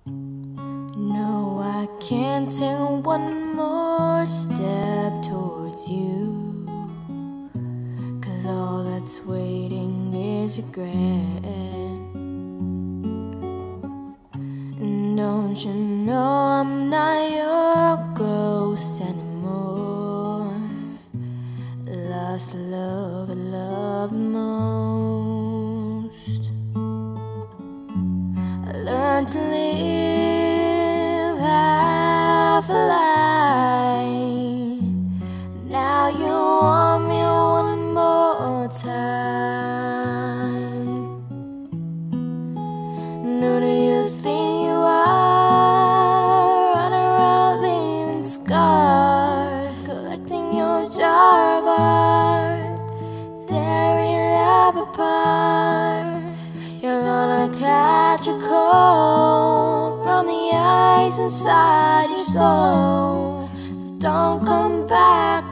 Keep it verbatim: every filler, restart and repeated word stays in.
No, I can't take one more step towards you, 'cause all that's waiting is regret. And don't you know I'm not your ghost anymore? Lost love, I love the most. I learned to live half a lie. Now you want me one more time. Who do you think you are, running around leaving scars, collecting your jar of art, tearing love apart? You're gonna catch a cold from the ice inside your soul, so don't come back